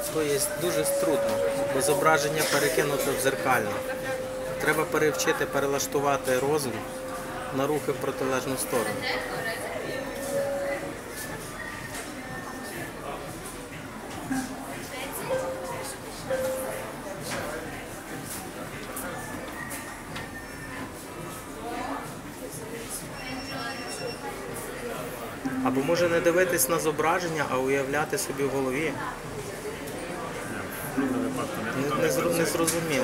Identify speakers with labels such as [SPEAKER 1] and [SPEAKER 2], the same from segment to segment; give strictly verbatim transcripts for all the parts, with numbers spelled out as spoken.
[SPEAKER 1] То є дуже трудно, бо зображення перекинуто в дзеркально. Треба перевчити, перелаштувати розум на рухи в протилежну сторону. Або може не дивитись на зображення, а уявляти собі в голові. Не, не, зру- не зрозуміло.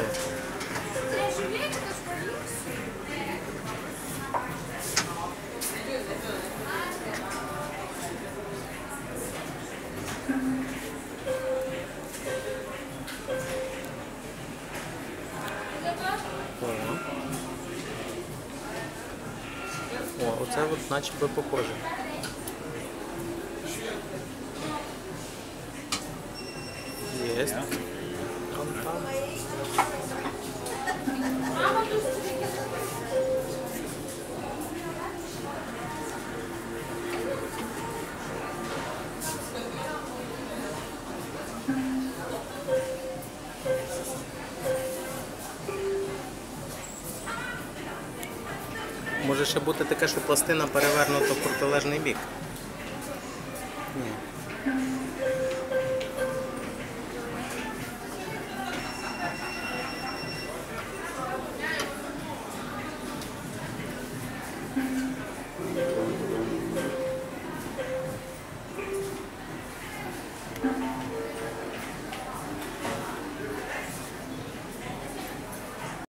[SPEAKER 1] О, О оце от наче би похоже. Есть. Там, там. Може ще бути таке, що пластина перевернута в протилежний бік. Ні.